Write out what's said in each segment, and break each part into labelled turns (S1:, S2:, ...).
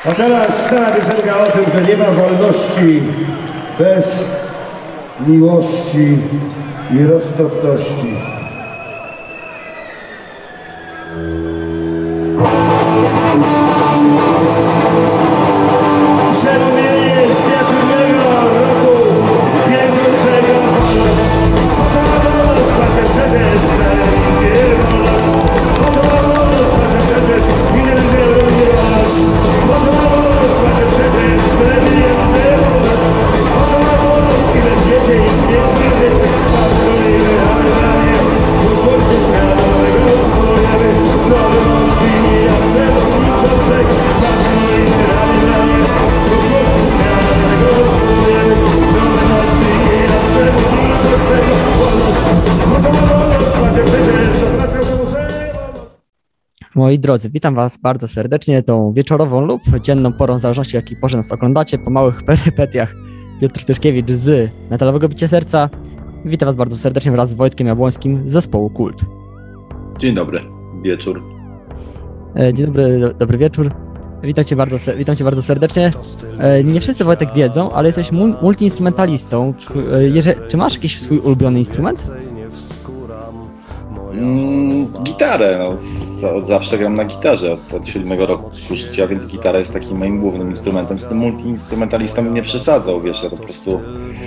S1: A teraz ta piosenka o tym, że nie ma wolności bez miłości i roztropności. Przemienienie z wieczornego roku bieżącego wolność. Po co ma wolność, macie przecież telewizję wolność. Po co ma wolność, macie przecież inne wolność. Po co ma wolność, macie przecież telewizję wolność. Po co ma wolność, ile wiecie i więcej, masz kolejny realnie. Po słońcu świadomego spojrzymy, nowe możliwi, a przewodniczącego masz kolejny realnie. Po słońcu świadomego spojrzymy, nowe możliwi, a przewodniczącego wolność. Po co ma wolność, macie przecież do pracy
S2: Moi drodzy, witam Was bardzo serdecznie tą wieczorową lub dzienną porą, w zależności jakiej porze nas oglądacie, po małych perypetiach. Piotr Tyszkiewicz z Metalowego Bicia Serca. Witam Was bardzo serdecznie wraz z Wojtkiem Jabłońskim z zespołu Kult.
S3: Dzień dobry, wieczór.
S2: Dzień dobry, dobry wieczór. Witam Cię bardzo serdecznie. Nie wszyscy, Wojtek, wiedzą, ale jesteś multiinstrumentalistą. Czy masz jakiś swój ulubiony instrument?
S3: Gitarę, od zawsze gram na gitarze, od 7 roku życia, więc gitara jest takim moim głównym instrumentem. Z tym multiinstrumentalistą nie przesadzał, wiesz, ja po prostu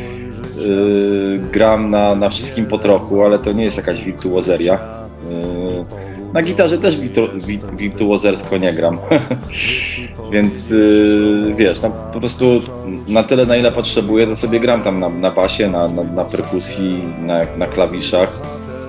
S3: gram na wszystkim po trochu, ale to nie jest jakaś wirtuozeria. Na gitarze też wirtuozersko nie gram, więc wiesz, no, po prostu na tyle, na ile potrzebuję, to sobie gram tam na basie, na perkusji, na klawiszach.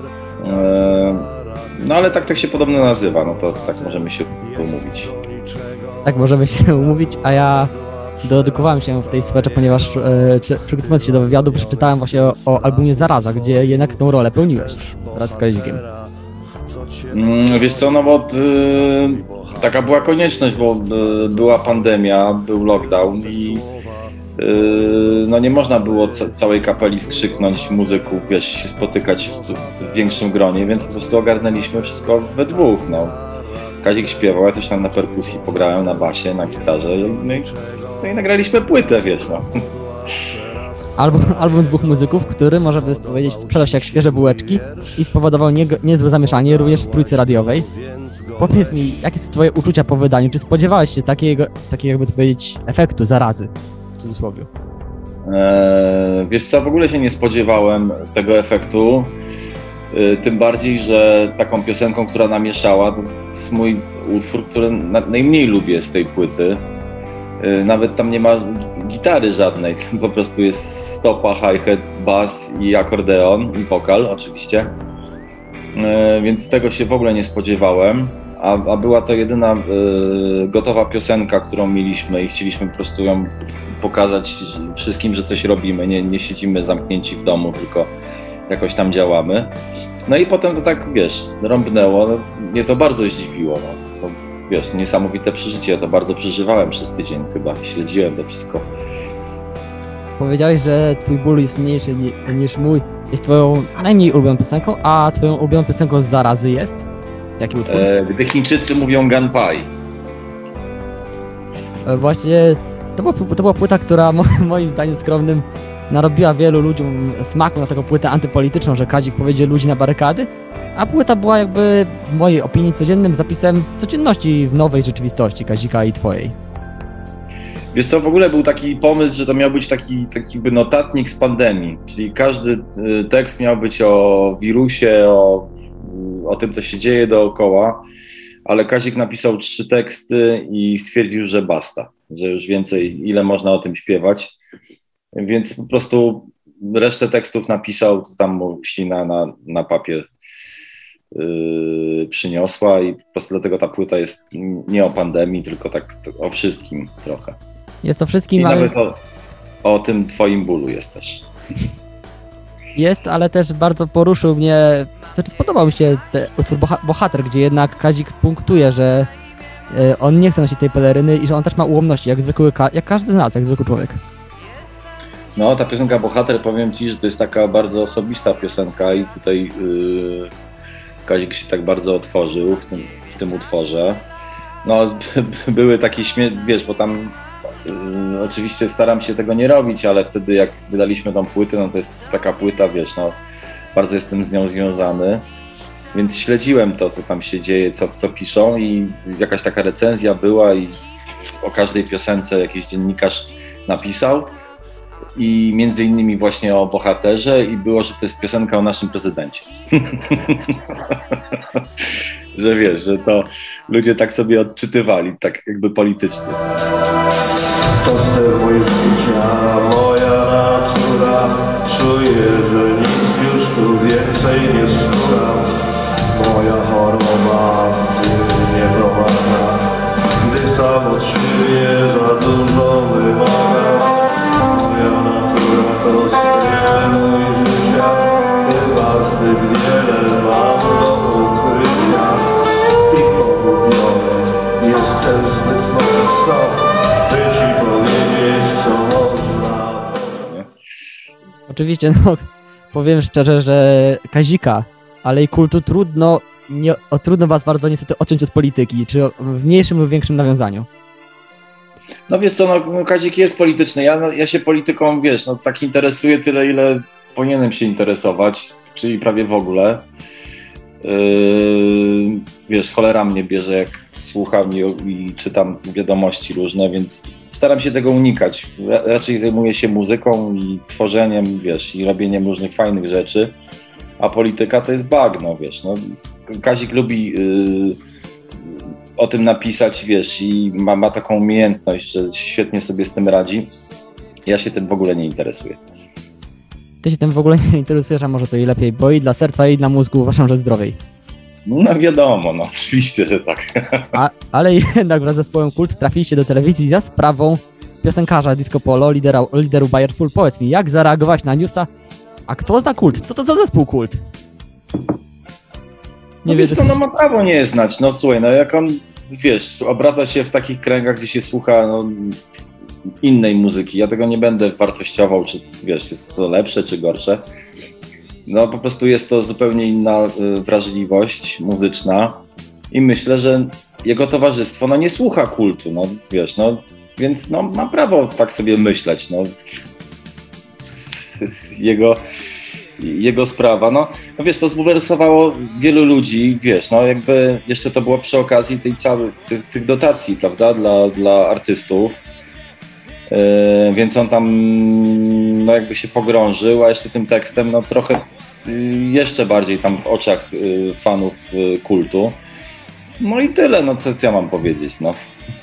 S3: No ale tak się podobno nazywa, no to tak możemy się umówić.
S2: Tak możemy się umówić, a ja dedykowałem się w tej sferze, ponieważ przygotowując się do wywiadu, przeczytałem właśnie o albumie Zaraza, gdzie jednak tą rolę pełniłeś wraz z Kazikiem.
S3: Wiesz co, no bo taka była konieczność, bo była pandemia, był lockdown i no nie można było całej kapeli skrzyknąć muzyków, wiesz, się spotykać w większym gronie, więc po prostu ogarnęliśmy wszystko we dwóch, no. Kazik śpiewał, ja coś tam na perkusji pograłem, na basie, na gitarze, no i nagraliśmy płytę, wiesz, no.
S2: Album dwóch muzyków, który, można by powiedzieć, sprzedał się jak świeże bułeczki i spowodował niezłe zamieszanie również w trójce radiowej. Powiedz mi, jakie są Twoje uczucia po wydaniu? Czy spodziewałeś się takiego, jakby to powiedzieć, efektu zarazy? W cudzysłowie.
S3: Wiesz co, w ogóle się nie spodziewałem tego efektu, tym bardziej, że taką piosenką, która namieszała, to jest mój utwór, który najmniej lubię z tej płyty. Nawet tam nie ma gitary żadnej, po prostu jest stopa, hi-hat, bass i akordeon i wokal oczywiście, więc tego się w ogóle nie spodziewałem. A była to jedyna gotowa piosenka, którą mieliśmy i chcieliśmy po prostu ją pokazać wszystkim, że coś robimy, nie siedzimy zamknięci w domu, tylko jakoś tam działamy. No i potem to tak, wiesz, rąbnęło, no, mnie to bardzo zdziwiło, no. To, wiesz, niesamowite przeżycie, ja to bardzo przeżywałem przez tydzień chyba, śledziłem to wszystko.
S2: Powiedziałeś, że twój ból jest mniejszy niż mój, jest twoją najmniej ulubioną piosenką, a twoją ulubioną piosenką z Zarazy jest? Jaki utwór?
S3: Gdy Chińczycy mówią Gunpei.
S2: Właśnie to była płyta, która moim zdaniem skromnym narobiła wielu ludziom smaku na taką płytę antypolityczną, że Kazik powiedzie ludzi na barykady, a płyta była jakby w mojej opinii codziennym zapisem codzienności w nowej rzeczywistości Kazika i twojej.
S3: Wiesz co, w ogóle był taki pomysł, że to miał być taki notatnik z pandemii, czyli każdy tekst miał być o wirusie, o tym, co się dzieje dookoła, ale Kazik napisał 3 teksty i stwierdził, że basta, że już więcej, ile można o tym śpiewać, więc po prostu resztę tekstów napisał, co tam mu ślina na papier przyniosła i po prostu dlatego ta płyta jest nie o pandemii, tylko tak o wszystkim trochę.
S2: Jest to wszystkim,
S3: i
S2: ale...
S3: nawet o tym twoim bólu jest też.
S2: Jest, ale też bardzo poruszył mnie, znaczy spodobał mi się utwór Bohater, gdzie jednak Kazik punktuje, że on nie chce nosić tej peleryny i że on też ma ułomności, jak każdy z nas, jak zwykły człowiek.
S3: No, ta piosenka Bohater, powiem Ci, że to jest taka bardzo osobista piosenka i tutaj Kazik się tak bardzo otworzył w tym utworze. no były takie wiesz, bo tam oczywiście staram się tego nie robić, ale wtedy jak wydaliśmy tą płytę, no to jest taka płyta, wiesz, no bardzo jestem z nią związany, więc śledziłem to, co tam się dzieje, co piszą i jakaś taka recenzja była i o każdej piosence jakiś dziennikarz napisał i między innymi właśnie o bohaterze i było, że to jest piosenka o naszym prezydencie. Że wiesz, że to ludzie tak sobie odczytywali, tak jakby politycznie.
S1: To ster mój życia, moja natura. Czuję, że nic już tu więcej nie skóra. Moja choroba w tym nie pomaga, gdy sam od siebie za dużo wymaga. Moja natura to ster mój życia, chyba zbyt wiele mam do ukrycia. I pogubiony jestem zbyt mocno, by ci powiedzieć, co można.
S2: Oczywiście, no, powiem szczerze, że Kazika, ale i kultu trudno was bardzo niestety odciąć od polityki, czy w mniejszym lub większym nawiązaniu.
S3: No wiesz co, no Kazik jest polityczny, ja się polityką, wiesz, no tak interesuję tyle, ile powinienem się interesować, czyli prawie w ogóle. Wiesz, cholera mnie bierze, jak słucham i czytam wiadomości różne, więc staram się tego unikać. Raczej zajmuję się muzyką i tworzeniem, wiesz, i robieniem różnych fajnych rzeczy, a polityka to jest bagno, wiesz, no. Kazik lubi o tym napisać, wiesz, i ma taką umiejętność, że świetnie sobie z tym radzi. Ja się tym w ogóle nie interesuję.
S2: Ty się tym w ogóle nie interesujesz, a może to i lepiej, bo i dla serca, i dla mózgu uważam, że zdrowiej.
S3: No wiadomo, no oczywiście, że tak.
S2: Ale jednak wraz z zespołem Kult trafiliście do telewizji za sprawą piosenkarza Disco Polo, lideru Bayer Full. Powiedz mi, jak zareagować na newsa? A kto zna Kult? Co to za zespół Kult?
S3: Nie wiesz co, no ma prawo nie znać, no słuchaj, no jak on, wiesz, obraca się w takich kręgach, gdzie się słucha, no, innej muzyki, ja tego nie będę wartościował, czy wiesz, jest to lepsze, czy gorsze. No po prostu jest to zupełnie inna wrażliwość muzyczna i myślę, że jego towarzystwo, no nie słucha Kultu, no wiesz, no, więc no ma prawo tak sobie myśleć, no. Jego sprawa, no wiesz, to zbulwersowało wielu ludzi, wiesz, no jakby jeszcze to było przy okazji tej tych dotacji, prawda, dla artystów, więc on tam, no jakby się pogrążył, a jeszcze tym tekstem, no trochę jeszcze bardziej tam w oczach fanów Kultu, no i tyle, no co ja mam powiedzieć, no.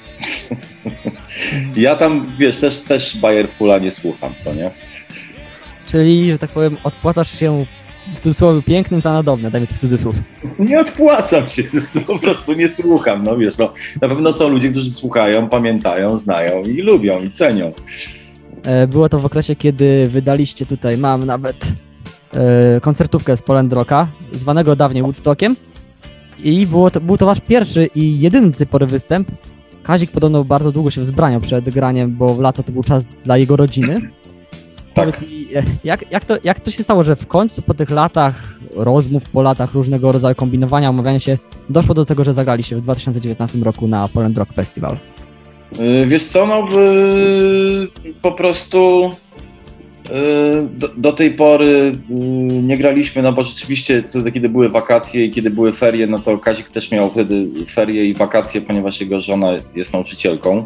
S3: Ja tam, wiesz, też Bayer Fulla nie słucham, co nie?
S2: Czyli, że tak powiem, odpłacasz się w cudzysłowie pięknym za nadobne, dajmy to w cudzysłów.
S3: Nie odpłacam się, po prostu nie słucham, no wiesz, no na pewno są ludzie, którzy słuchają, pamiętają, znają i lubią i cenią.
S2: Było to w okresie, kiedy wydaliście tutaj, mam nawet koncertówkę z Poland Rocka, zwanego dawniej Woodstockiem i był to wasz pierwszy i jedyny do tej pory występ. Kazik podobno bardzo długo się wzbraniał przed graniem, bo w lato to był czas dla jego rodziny.
S3: Tak.
S2: Mi, jak to się stało, że w końcu po tych latach rozmów, po latach różnego rodzaju kombinowania, omawiania się, doszło do tego, że zagraliście w 2019 roku na Poland Rock Festival?
S3: Wiesz co, no po prostu do tej pory nie graliśmy, no bo rzeczywiście wtedy, kiedy były wakacje i kiedy były ferie, no to Kazik też miał wtedy ferie i wakacje, ponieważ jego żona jest nauczycielką.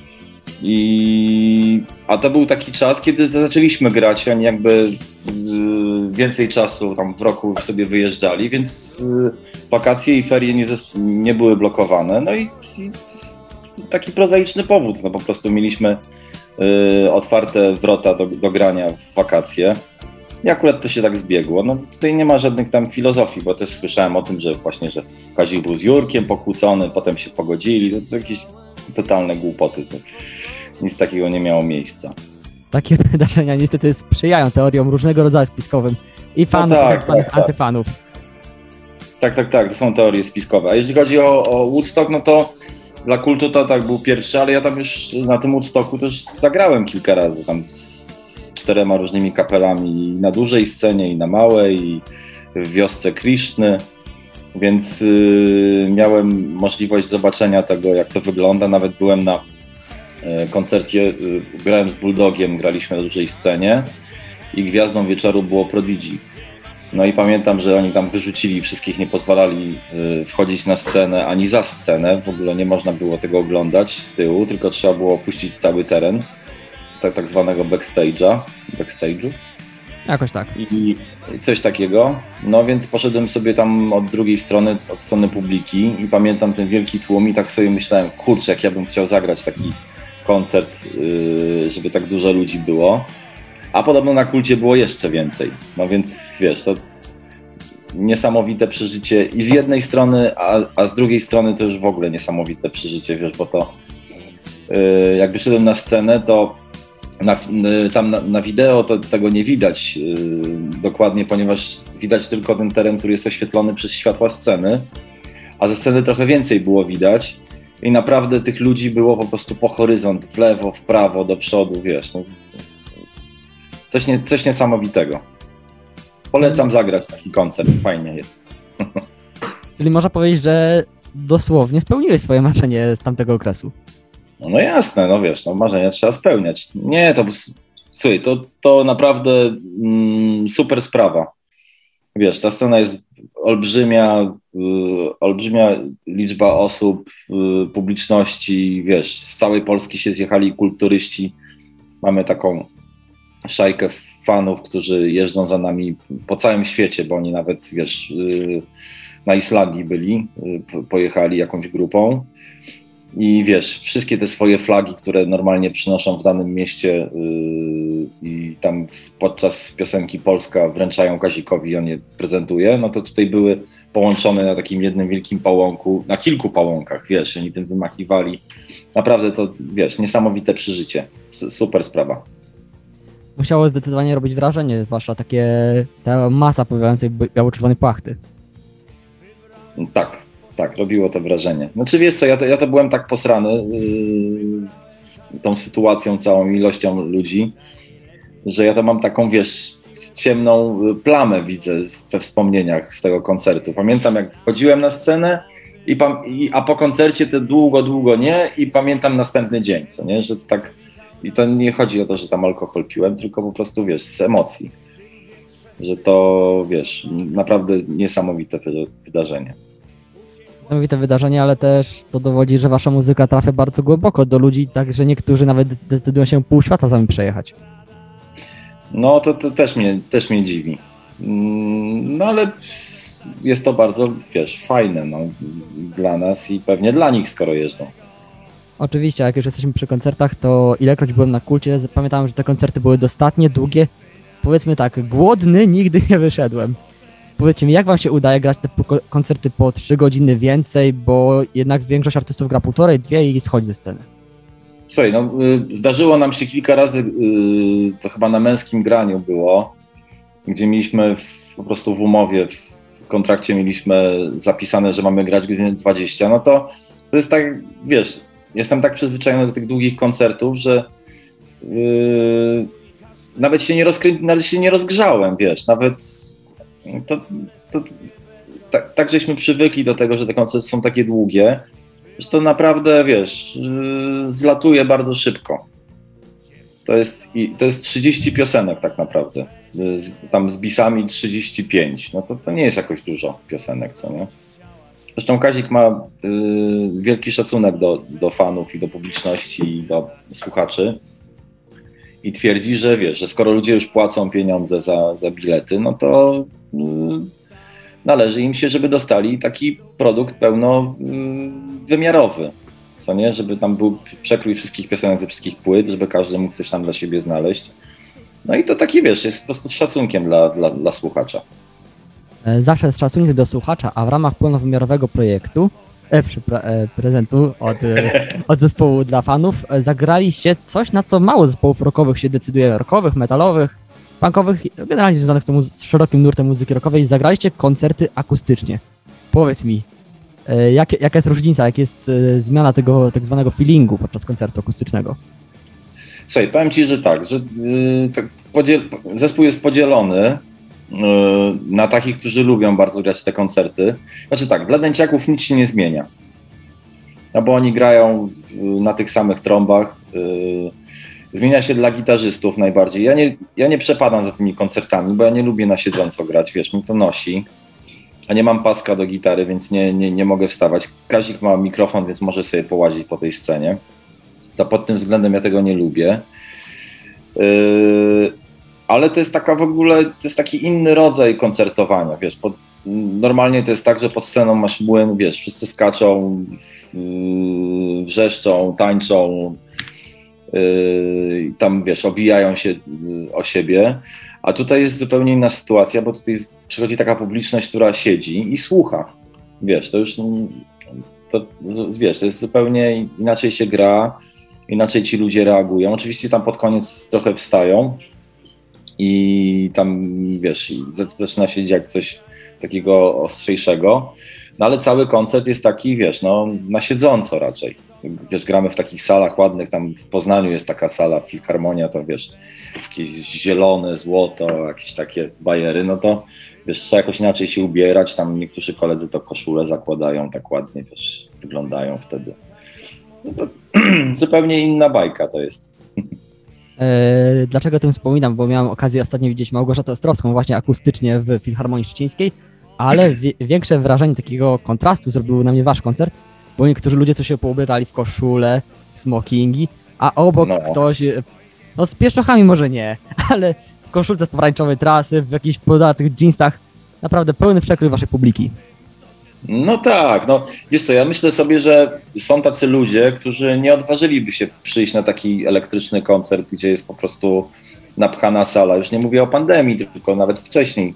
S3: A to był taki czas, kiedy zaczęliśmy grać, oni jakby więcej czasu tam w roku sobie wyjeżdżali, więc wakacje i ferie nie były blokowane. No i taki prozaiczny powód, no po prostu mieliśmy otwarte wrota do grania w wakacje. I akurat to się tak zbiegło. No tutaj nie ma żadnych tam filozofii, bo też słyszałem o tym, że właśnie, że Kazik był z Jurkiem pokłócony, potem się pogodzili, to jakieś totalne głupoty. Nic takiego nie miało miejsca. Takie
S2: wydarzenia niestety sprzyjają teoriom różnego rodzaju spiskowym i fanów,
S3: no
S2: tak, i antyfanów.
S3: Tak, to są teorie spiskowe. A jeśli chodzi o Woodstock, no to dla Kultu to tak był pierwszy, ale ja tam już na tym Woodstocku też zagrałem kilka razy, tam z 4 różnymi kapelami, i na dużej scenie, i na małej, i w wiosce Kriszny. więc miałem możliwość zobaczenia tego, jak to wygląda. Nawet byłem na koncercie, grałem z Bulldogiem, graliśmy na dużej scenie i gwiazdą wieczoru było Prodigy. No i pamiętam, że oni tam wyrzucili wszystkich, nie pozwalali wchodzić na scenę ani za scenę, w ogóle nie można było tego oglądać z tyłu, tylko trzeba było opuścić cały teren, tak zwanego backstage'u.
S2: Jakoś tak.
S3: I coś takiego. No więc poszedłem sobie tam od drugiej strony, od strony publiki i pamiętam ten wielki tłum i tak sobie myślałem, kurczę, jak ja bym chciał zagrać taki koncert, żeby tak dużo ludzi było. A podobno na Kulcie było jeszcze więcej. No więc wiesz, to niesamowite przeżycie i z jednej strony, a z drugiej strony to już w ogóle niesamowite przeżycie, wiesz, bo to jak wyszedłem na scenę, to tam na wideo to tego nie widać dokładnie, ponieważ widać tylko ten teren, który jest oświetlony przez światła sceny, a ze sceny trochę więcej było widać i naprawdę tych ludzi było po prostu po horyzont, w lewo, w prawo, do przodu, wiesz. No, coś niesamowitego. Polecam zagrać taki koncert, fajnie jest.
S2: Czyli można powiedzieć, że dosłownie spełniłeś swoje marzenie z tamtego okresu.
S3: No jasne, no wiesz, no marzenia trzeba spełniać. Nie, słuchaj, to naprawdę super sprawa. Wiesz, ta scena jest olbrzymia liczba osób, publiczności, wiesz, z całej Polski się zjechali kulturyści. Mamy taką szajkę fanów, którzy jeżdżą za nami po całym świecie, bo oni nawet, wiesz, na Islandii byli, pojechali jakąś grupą. I wiesz, wszystkie te swoje flagi, które normalnie przynoszą w danym mieście i tam podczas piosenki Polska wręczają Kazikowi, on je prezentuje, no to tutaj były połączone na takim jednym wielkim pałąku, na kilku pałąkach, wiesz, oni tym wymachiwali. Naprawdę to, wiesz, niesamowite przeżycie. Super sprawa.
S2: Musiało zdecydowanie robić wrażenie, zwłaszcza ta masa pojawiającej biało-czerwonej płachty.
S3: Tak, robiło to wrażenie. Znaczy wiesz co, ja to byłem tak posrany tą sytuacją, całą ilością ludzi, że ja to mam taką, wiesz, ciemną plamę widzę we wspomnieniach z tego koncertu. Pamiętam, jak wchodziłem na scenę, a po koncercie to długo nie i pamiętam następny dzień, co nie, że to tak, i to nie chodzi o to, że tam alkohol piłem, tylko po prostu, wiesz, z emocji, że to, wiesz, naprawdę niesamowite wydarzenie.
S2: Niesamowite wydarzenie, ale też to dowodzi, że wasza muzyka trafia bardzo głęboko do ludzi, tak że niektórzy nawet decydują się pół świata z wami przejechać.
S3: No to też mnie dziwi. No ale jest to bardzo, wiesz, fajne no, dla nas i pewnie dla nich, skoro jeżdżą.
S2: Oczywiście, jak już jesteśmy przy koncertach, to ilekroć byłem na Kulcie, pamiętam, że te koncerty były dostatnie, długie. Powiedzmy tak, głodny nigdy nie wyszedłem. Powiedzcie mi, jak wam się udaje grać te koncerty po 3 godziny więcej, bo jednak większość artystów gra 1,5–2 i schodzi ze sceny.
S3: Słuchaj, no zdarzyło nam się kilka razy, to chyba na Męskim Graniu było, gdzie mieliśmy po prostu w umowie, w kontrakcie mieliśmy zapisane, że mamy grać godzinę 20, no to jest tak, wiesz, jestem tak przyzwyczajony do tych długich koncertów, że nawet się nie rozgrzałem, wiesz, nawet tak żeśmy przywykli do tego, że te koncerty są takie długie, że to naprawdę, wiesz, zlatuje bardzo szybko. To jest 30 piosenek tak naprawdę, tam z bisami 35, no to nie jest jakoś dużo piosenek, co nie? Zresztą Kazik ma wielki szacunek do fanów i do publiczności i do słuchaczy i twierdzi, że wiesz, że skoro ludzie już płacą pieniądze za bilety, no to należy im się, żeby dostali taki produkt pełnowymiarowy, co nie? Żeby tam był przekrój wszystkich piosenek ze wszystkich płyt, żeby każdy mógł coś tam dla siebie znaleźć. No i to taki, wiesz, jest po prostu szacunkiem dla słuchacza.
S2: Zawsze z szacunkiem do słuchacza, a w ramach pełnowymiarowego projektu, prezentu od zespołu dla fanów, zagraliście coś, na co mało zespołów rockowych się decyduje, rockowych, metalowych, punkowych, generalnie związanych z szerokim nurtem muzyki rockowej, zagraliście koncerty akustycznie. Powiedz mi, jaka jest różnica, jaka jest zmiana tego tak zwanego feelingu podczas koncertu akustycznego?
S3: Słuchaj, powiem Ci, że tak, że zespół jest podzielony na takich, którzy lubią bardzo grać te koncerty. Znaczy tak, dla dęciaków nic się nie zmienia. No bo oni grają na tych samych trąbach. Zmienia się dla gitarzystów najbardziej. Ja nie przepadam za tymi koncertami, bo ja nie lubię na siedząco grać, wiesz, mnie to nosi. A nie mam paska do gitary, więc nie mogę wstawać. Kazik ma mikrofon, więc może sobie połazić po tej scenie. To pod tym względem ja tego nie lubię. Ale to jest taka w ogóle, to jest taki inny rodzaj koncertowania, wiesz. Normalnie to jest tak, że pod sceną masz młyn, wiesz, wszyscy skaczą, wrzeszczą, tańczą, tam, wiesz, obijają się o siebie. A tutaj jest zupełnie inna sytuacja, bo tutaj przychodzi taka publiczność, która siedzi i słucha. Wiesz, to już, wiesz, to jest zupełnie inaczej się gra, inaczej ci ludzie reagują. Oczywiście tam pod koniec trochę wstają i tam, wiesz, zaczyna się dziać coś takiego ostrzejszego, no ale cały koncert jest taki, wiesz, no na siedząco raczej. Wiesz, gramy w takich salach ładnych, tam w Poznaniu jest taka sala, Filharmonia, to wiesz, jakieś zielone, złoto, jakieś takie bajery, no to wiesz, trzeba jakoś inaczej się ubierać, tam niektórzy koledzy to koszule zakładają, tak ładnie, wiesz, wyglądają wtedy. No to zupełnie inna bajka to jest.
S2: Dlaczego o tym wspominam? Bo miałem okazję ostatnio widzieć Małgorzatę Ostrowską właśnie akustycznie w Filharmonii Szczecińskiej, ale większe wrażenie takiego kontrastu zrobił na mnie wasz koncert, bo niektórzy ludzie to się poubierali w koszule, w smokingi, a obok ktoś, no z pieszczochami może nie, ale w koszulce z pomarańczowej trasy, w jakichś podatych dżinsach, naprawdę pełny przekrój waszej publiki.
S3: No tak, no wiesz co, ja myślę sobie, że są tacy ludzie, którzy nie odważyliby się przyjść na taki elektryczny koncert, gdzie jest po prostu napchana sala. Już nie mówię o pandemii, tylko nawet wcześniej.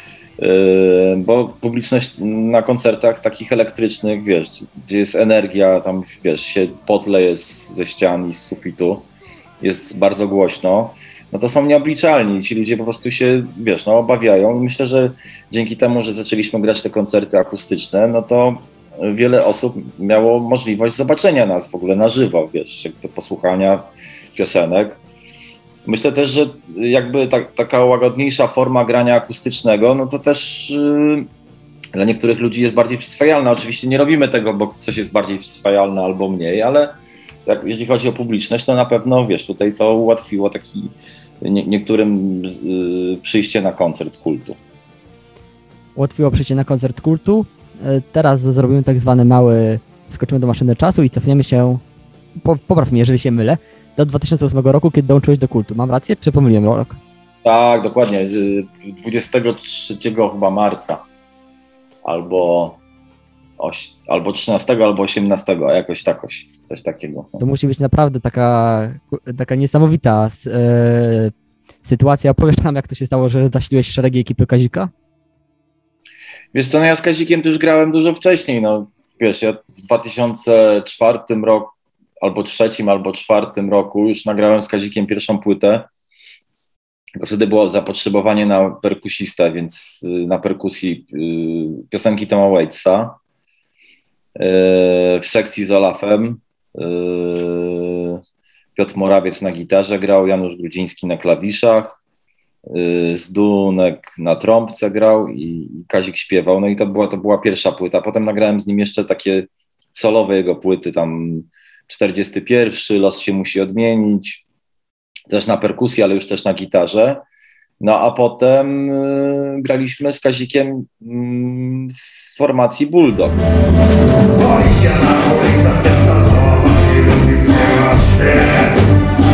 S3: Bo publiczność na koncertach takich elektrycznych, wiesz, gdzie jest energia, tam wiesz, się potleje ze ścian i z sufitu, jest bardzo głośno, no to są nieobliczalni. Ci ludzie po prostu się, wiesz, no obawiają i myślę, że dzięki temu, że zaczęliśmy grać te koncerty akustyczne, no to wiele osób miało możliwość zobaczenia nas w ogóle na żywo, wiesz, jakby posłuchania piosenek. Myślę też, że jakby taka łagodniejsza forma grania akustycznego, no to też dla niektórych ludzi jest bardziej przyswajalna. Oczywiście nie robimy tego, bo coś jest bardziej przyswajalne albo mniej, ale jeśli chodzi o publiczność, to na pewno, wiesz, tutaj to ułatwiło niektórym przyjście na koncert kultu.
S2: Ułatwiło przyjście na koncert kultu. Teraz zrobimy tak zwany mały, skoczymy do maszyny czasu i cofniemy się, popraw mnie, jeżeli się mylę, do 2008 roku, kiedy dołączyłeś do kultu. Mam rację, czy pomyliłem rok?
S3: Tak, dokładnie. 23 chyba marca. Albo 13, albo 18, jakoś takoś. Coś takiego.
S2: To musi być naprawdę taka niesamowita sytuacja. Opowiesz nam, jak to się stało, że zasiliłeś szeregi ekipy Kazika?
S3: Wiesz co, no ja z Kazikiem to już grałem dużo wcześniej. No, wiesz, ja w 2004 roku, albo 2003, albo 2004 roku już nagrałem z Kazikiem pierwszą płytę. Wtedy było zapotrzebowanie na perkusistę, więc na perkusji piosenki Toma Waitsa w sekcji z Olafem. Piotr Morawiec na gitarze grał, Janusz Grudziński na klawiszach, Zdunek na trąbce grał i Kazik śpiewał. No i to była pierwsza płyta. Potem nagrałem z nim jeszcze takie solowe jego płyty, tam 41, Los się musi odmienić, też na perkusji, ale już też na gitarze. No a potem graliśmy z Kazikiem w formacji Bulldog.
S1: Policja na ulicach miasta złamała i ludzi wzięła świat.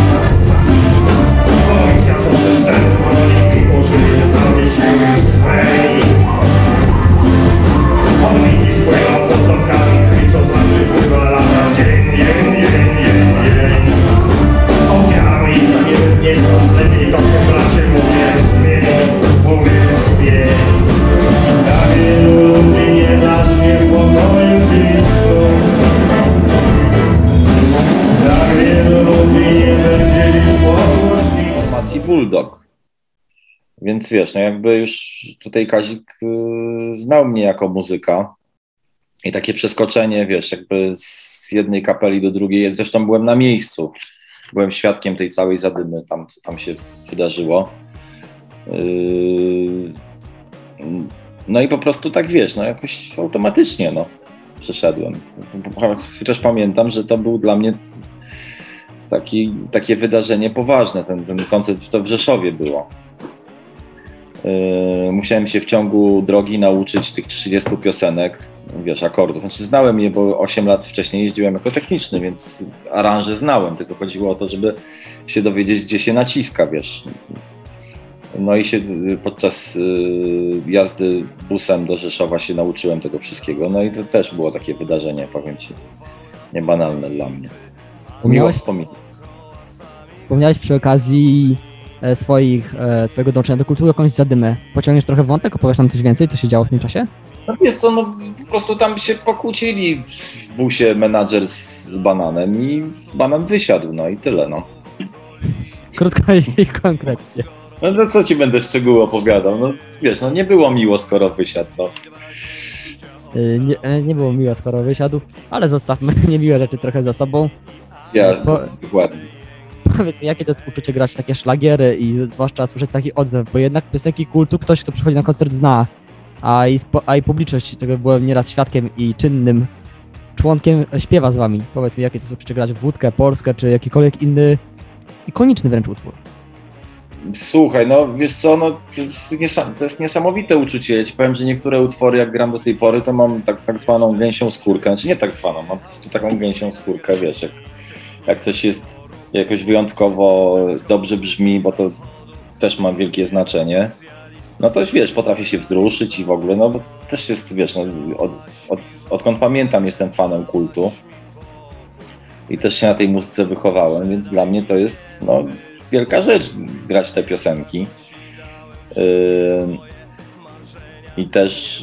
S1: Policja co system broni i użyje całej siły swej. Pomniki spłyną pod domkami krwi, co z nami pływa lata dzień. Ofiary za nie są zlepiej, to się bracie mówię zmień. Dla wielu ludzi nie da się w pokoju dziś. Dla wielu ludzi nie będzie dziś słowości.
S3: Formacji Bulldog. Więc wiesz, no jakby już tutaj Kazik znał mnie jako muzyka i takie przeskoczenie, wiesz, jakby z jednej kapeli do drugiej, zresztą byłem na miejscu, byłem świadkiem tej całej zadymy, co tam się wydarzyło. No i po prostu tak, wiesz, no jakoś automatycznie, no, przeszedłem. Chociaż pamiętam, że to był dla mnie takie wydarzenie poważne, ten koncert to w Rzeszowie było. Musiałem się w ciągu drogi nauczyć tych 30 piosenek, wiesz, akordów. Znaczy znałem je, bo 8 lat wcześniej jeździłem jako techniczny, więc aranże znałem, tylko chodziło o to, żeby się dowiedzieć, gdzie się naciska, wiesz. No i się podczas jazdy busem do Rzeszowa się nauczyłem tego wszystkiego. No i to też było takie wydarzenie, powiem ci, niebanalne dla mnie. Miło wspomnieć.
S2: Wspomniałeś przy okazji swojego dążenia do kultury jakąś zadymę. Pociągniesz trochę wątek, opowiesz nam coś więcej, co się działo w tym czasie?
S3: No wiesz co, no po prostu tam się pokłócili w busie menadżer z Bananem i Banan wysiadł, no i tyle, no.
S2: Krótko i konkretnie.
S3: No co ci będę szczegóły opowiadał, no wiesz, no nie było miło, skoro wysiadł, no.
S2: Nie było miło, skoro wysiadł, ale zostawmy niemiłe rzeczy trochę za sobą.
S3: Dokładnie.
S2: Powiedz mi, jakie to jest uczucie grać takie szlagiery i zwłaszcza słyszeć taki odzew, bo jednak piosenki kultu ktoś, kto przychodzi na koncert zna, a i publiczność, tego byłem nieraz świadkiem i czynnym członkiem, śpiewa z wami. Powiedz mi, jakie to jest uczucie grać w Wódkę, Polskę, czy jakikolwiek inny, ikoniczny wręcz utwór.
S3: Słuchaj, no wiesz co, no to jest niesamowite uczucie. Ja ci powiem, że niektóre utwory, jak gram do tej pory, to mam tak zwaną gęsią skórkę, znaczy nie tak zwaną, mam po prostu taką gęsią skórkę, wiesz, jak coś jest jakoś wyjątkowo dobrze brzmi, bo to też ma wielkie znaczenie, no to wiesz, potrafię się wzruszyć i w ogóle, no bo też jest, wiesz, no, odkąd pamiętam jestem fanem kultu i też się na tej muzyce wychowałem, więc dla mnie to jest, no, wielka rzecz grać te piosenki. I też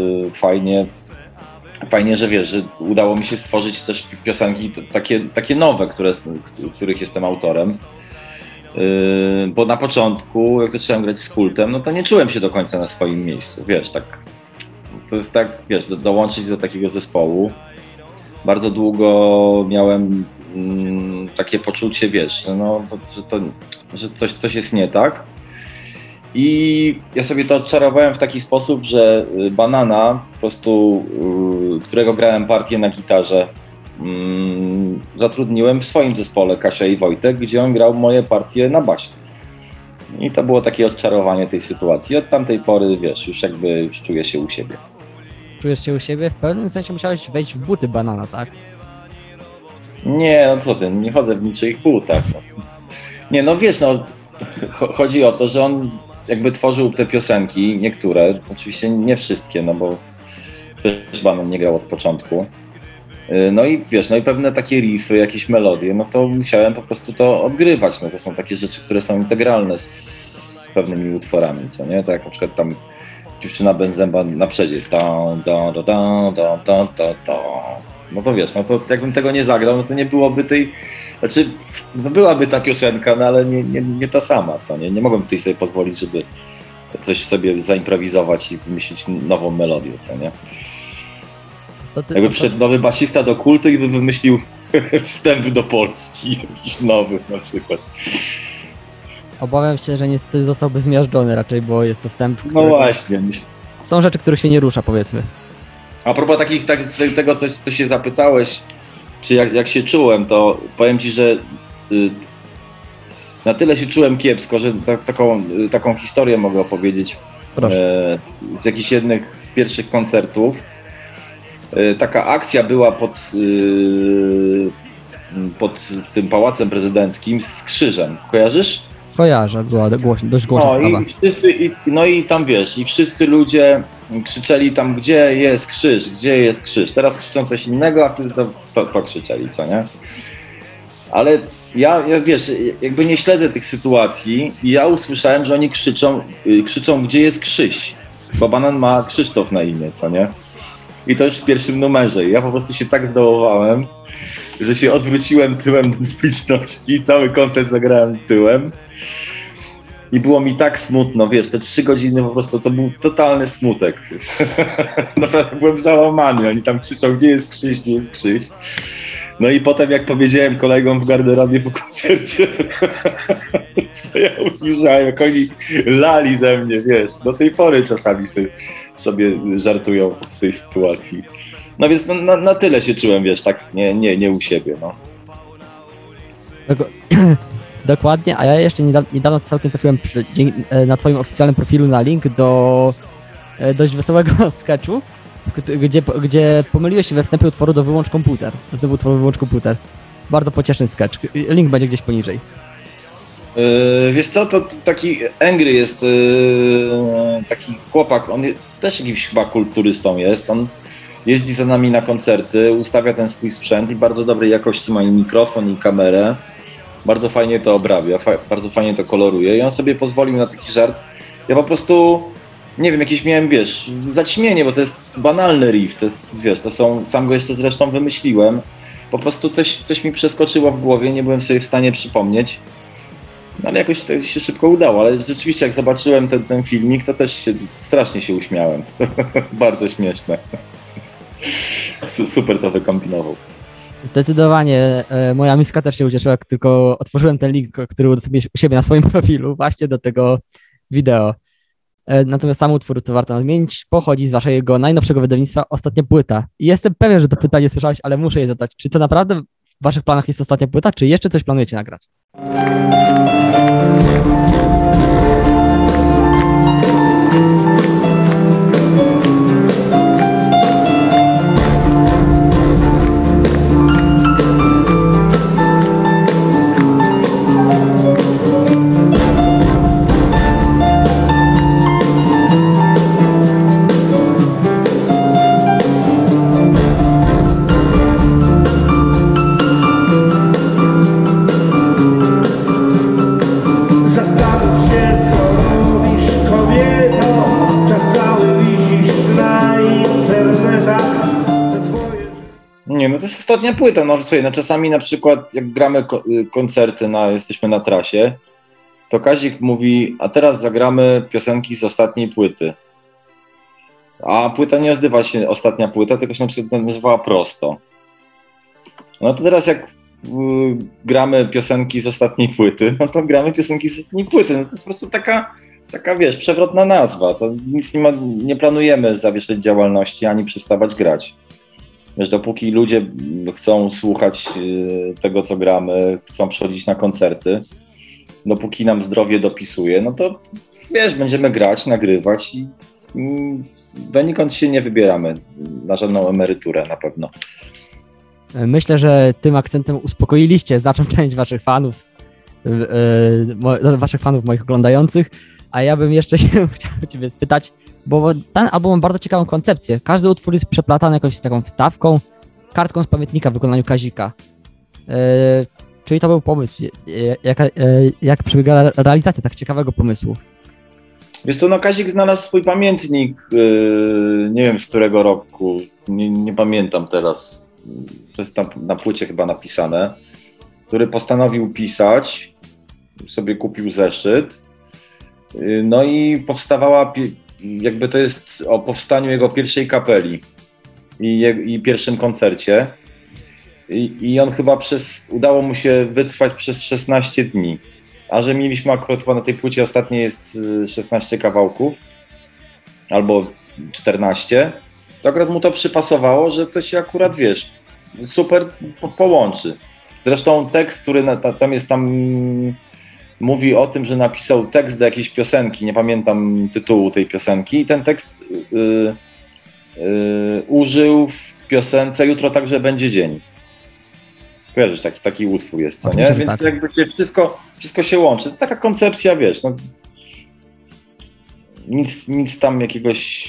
S3: fajnie, że wiesz, że udało mi się stworzyć też piosenki takie nowe, których jestem autorem. Bo na początku, jak zacząłem grać z kultem, no to nie czułem się do końca na swoim miejscu, wiesz, tak. To jest tak, wiesz, dołączyć do takiego zespołu. Bardzo długo miałem takie poczucie, wiesz, no, że coś jest nie tak. I ja sobie to odczarowałem w taki sposób, że Banana, po prostu, którego grałem partię na gitarze, zatrudniłem w swoim zespole, Kasia i Wojtek, gdzie on grał moje partie na basie. I to było takie odczarowanie tej sytuacji. Od tamtej pory, wiesz, już czuję się u siebie.
S2: Czujesz się u siebie? W pewnym sensie musiałeś wejść w buty Banana, tak?
S3: Nie, no co ty, nie chodzę w niczyich butach. No. Nie, no wiesz, no chodzi o to, że on jakby tworzył te piosenki, niektóre, oczywiście nie wszystkie, no bo też Banan nie grał od początku. No i wiesz, no i pewne takie riffy, jakieś melodie, no to musiałem po prostu to odgrywać, no to są takie rzeczy, które są integralne z pewnymi utworami, co nie? Tak jak na przykład tam Dziewczyna bez zęba na przedzie jest no to wiesz, no to jakbym tego nie zagrał, no to nie byłoby znaczy, no byłaby ta piosenka, no ale nie ta sama, co nie? Nie mogłem tutaj sobie pozwolić, żeby coś sobie zaimprowizować i wymyślić nową melodię, co nie? Jakby przyszedł nowy basista do kultu i by wymyślił wstęp do Polski, jakiś nowy na przykład.
S2: Obawiam się, że niestety zostałby zmiażdżony raczej, bo jest to wstęp,
S3: No właśnie.
S2: Są rzeczy, których się nie rusza, powiedzmy.
S3: A propos tego, co się zapytałeś, czy jak się czułem, to powiem ci, że na tyle się czułem kiepsko, że taką historię mogę opowiedzieć. Z jakichś jednych z pierwszych koncertów. Taka akcja była pod tym Pałacem Prezydenckim z krzyżem. Kojarzysz?
S2: Kojarzę, była dość głośna sprawa.
S3: No i tam wiesz, i wszyscy ludzie krzyczeli tam, gdzie jest krzyż, gdzie jest krzyż. Teraz krzyczą coś innego, a wtedy to krzyczeli, co nie? Ale ja wiesz, jakby nie śledzę tych sytuacji i ja usłyszałem, że oni krzyczą, gdzie jest Krzyś, bo Banan ma Krzysztof na imię, co nie? I to już w pierwszym numerze. I ja po prostu się tak zdołowałem, że się odwróciłem tyłem do publiczności, cały koncert zagrałem tyłem. I było mi tak smutno, wiesz, te 3 godziny po prostu to był totalny smutek. Naprawdę byłem załamany, oni tam krzyczą, gdzie jest Krzyś, gdzie jest Krzyś. No i potem jak powiedziałem kolegom w garderobie po koncercie, co ja usłyszałem, jak oni lali ze mnie, wiesz, do tej pory czasami sobie żartują z tej sytuacji. No więc na tyle się czułem, wiesz, tak nie u siebie, no.
S2: Dokładnie, a ja jeszcze niedawno całkiem trafiłem na twoim oficjalnym profilu na link do dość wesołego sketchu, gdzie pomyliłeś się we wstępie utworu do Wyłącz komputer. Bardzo pocieszny sketch. Link będzie gdzieś poniżej.
S3: Wiesz co, to taki Angry jest taki chłopak, on też jakimś chyba kulturystą jest, on jeździ za nami na koncerty, ustawia ten swój sprzęt i bardzo dobrej jakości ma i mikrofon i kamerę, bardzo fajnie to obrabia, bardzo fajnie to koloruje i on sobie pozwolił na taki żart. Ja po prostu, nie wiem, jakieś miałem, wiesz, zaćmienie, bo to jest banalny riff, to jest, wiesz, sam go jeszcze zresztą wymyśliłem, po prostu coś mi przeskoczyło w głowie, nie byłem sobie w stanie przypomnieć. No ale jakoś to się szybko udało, ale rzeczywiście jak zobaczyłem ten filmik, to też strasznie się uśmiałem. Bardzo śmieszne. Super to wykombinował.
S2: Zdecydowanie moja miska też się ucieszyła, jak tylko otworzyłem ten link, który udostępniłeś u siebie na swoim profilu, właśnie do tego wideo. Natomiast sam utwór, co warto nadmienić, pochodzi z waszego najnowszego wydawnictwa Ostatnia Płyta. I jestem pewien, że to pytanie słyszałeś, ale muszę je zadać. Czy to naprawdę w waszych planach jest ostatnia płyta, czy jeszcze coś planujecie nagrać?
S3: Nie, no to jest ostatnia płyta, no słuchaj, no czasami na przykład jak gramy koncerty, jesteśmy na trasie, to Kazik mówi, a teraz zagramy piosenki z ostatniej płyty. A płyta nie nazywa się Ostatnia Płyta, tylko się na przykład nazywała Prosto. No to teraz jak gramy piosenki z ostatniej płyty, no to gramy piosenki z ostatniej płyty, no to jest po prostu taka wiesz, przewrotna nazwa, to nic nie planujemy zawieszać działalności, ani przestawać grać. Wiesz, dopóki ludzie chcą słuchać tego, co gramy, chcą przychodzić na koncerty, dopóki nam zdrowie dopisuje, no to wiesz, będziemy grać, nagrywać i donikąd się nie wybieramy na żadną emeryturę na pewno.
S2: Myślę, że tym akcentem uspokoiliście znaczną część waszych fanów, moich oglądających, a ja bym jeszcze się chciał ciebie spytać, bo ten album ma bardzo ciekawą koncepcję. Każdy utwór jest przeplatany jakąś taką wstawką, kartką z pamiętnika w wykonaniu Kazika. Czyli to był pomysł. Jak przebiega realizacja tak ciekawego pomysłu?
S3: Wiesz co, no Kazik znalazł swój pamiętnik, nie wiem z którego roku, nie pamiętam teraz, to jest na płycie chyba napisane, który postanowił pisać, sobie kupił zeszyt, no i powstawała, jakby to jest o powstaniu jego pierwszej kapeli i pierwszym koncercie i on chyba udało mu się wytrwać przez 16 dni, a że mieliśmy akurat chyba na tej płycie ostatniej jest 16 kawałków albo 14, to akurat mu to przypasowało, że to się akurat, wiesz, super połączy. Zresztą tekst, który tam mówi o tym, że napisał tekst do jakiejś piosenki, nie pamiętam tytułu tej piosenki i ten tekst użył w piosence Jutro także będzie dzień. Kojarzysz, taki utwór jest, co nie? Więc tak. Jakby wszystko się łączy. To taka koncepcja, wiesz, no, nic tam jakiegoś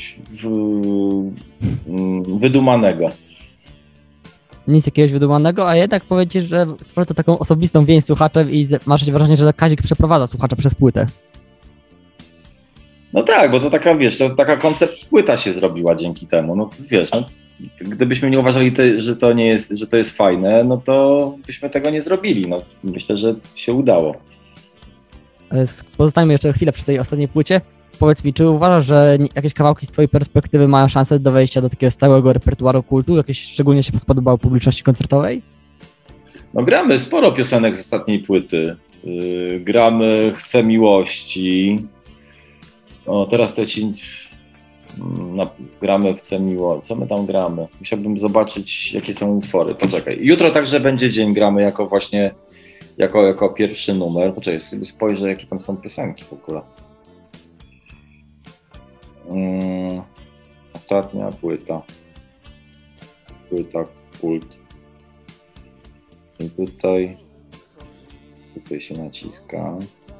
S3: wydumanego.
S2: Nic jakiegoś wydumanego, a jednak powiedzieć, że tworzy to taką osobistą więź z słuchaczem i masz wrażenie, że Kazik przeprowadza słuchacza przez płytę.
S3: No tak, bo to taka, wiesz, taka koncept płyta się zrobiła dzięki temu, no wiesz, no, gdybyśmy nie uważali, że to jest fajne, no to byśmy tego nie zrobili, no myślę, że się udało.
S2: Pozostańmy jeszcze chwilę przy tej ostatniej płycie. Powiedz mi, czy uważasz, że jakieś kawałki z twojej perspektywy mają szansę do wejścia do takiego stałego repertuaru kultu? Jakieś szczególnie się spodobało publiczności koncertowej?
S3: No gramy sporo piosenek z ostatniej płyty. Gramy Chcę miłości. O, teraz te ci... gramy Chcę miłości. Co my tam gramy? Musiałbym zobaczyć, jakie są utwory. Poczekaj. Jutro także będzie dzień, gramy jako właśnie jako pierwszy numer. Poczekaj, sobie spojrzę, jakie tam są piosenki w ogóle. Ostatnia płyta. Płyta Kult. I tutaj się naciska.